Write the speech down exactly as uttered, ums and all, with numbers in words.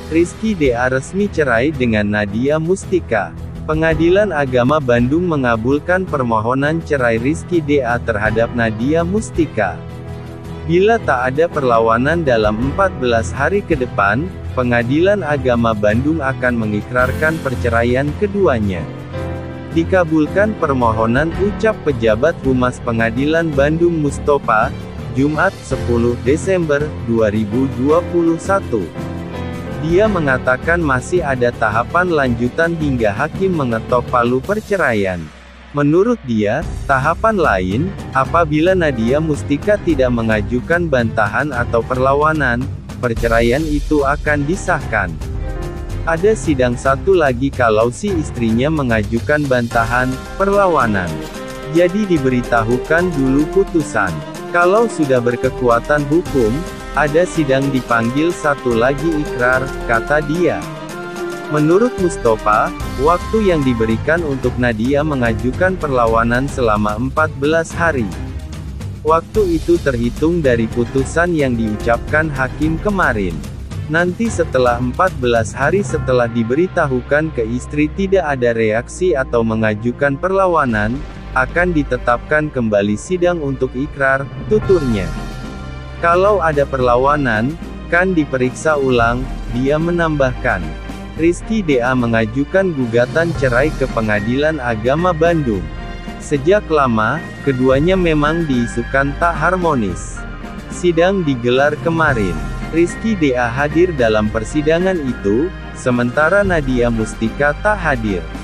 Rizky D A resmi cerai dengan Nadia Mustika. Pengadilan Agama Bandung mengabulkan permohonan cerai Rizky D A terhadap Nadia Mustika. Bila tak ada perlawanan dalam empat belas hari ke depan, Pengadilan Agama Bandung akan mengikrarkan perceraian keduanya. Dikabulkan permohonan, ucap pejabat Humas Pengadilan Bandung Mustopa, Jumat sepuluh Desember dua ribu dua puluh satu. Dia mengatakan masih ada tahapan lanjutan hingga hakim mengetok palu perceraian. Menurut dia, tahapan lain, apabila Nadia Mustika tidak mengajukan bantahan atau perlawanan, perceraian itu akan disahkan. Ada sidang satu lagi kalau si istrinya mengajukan bantahan, perlawanan. Jadi diberitahukan dulu putusan. Kalau sudah berkekuatan hukum, ada sidang dipanggil satu lagi ikrar, kata dia. Menurut Mustopa, waktu yang diberikan untuk Nadia mengajukan perlawanan selama empat belas hari. Waktu itu terhitung dari putusan yang diucapkan hakim kemarin. Nanti setelah empat belas hari setelah diberitahukan ke istri tidak ada reaksi atau mengajukan perlawanan, akan ditetapkan kembali sidang untuk ikrar, tuturnya. Kalau ada perlawanan, kan diperiksa ulang, dia menambahkan. Rizky D A mengajukan gugatan cerai ke Pengadilan Agama Bandung. Sejak lama, keduanya memang diisukan tak harmonis. Sidang digelar kemarin. Rizky D A hadir dalam persidangan itu, sementara Nadia Mustika tak hadir.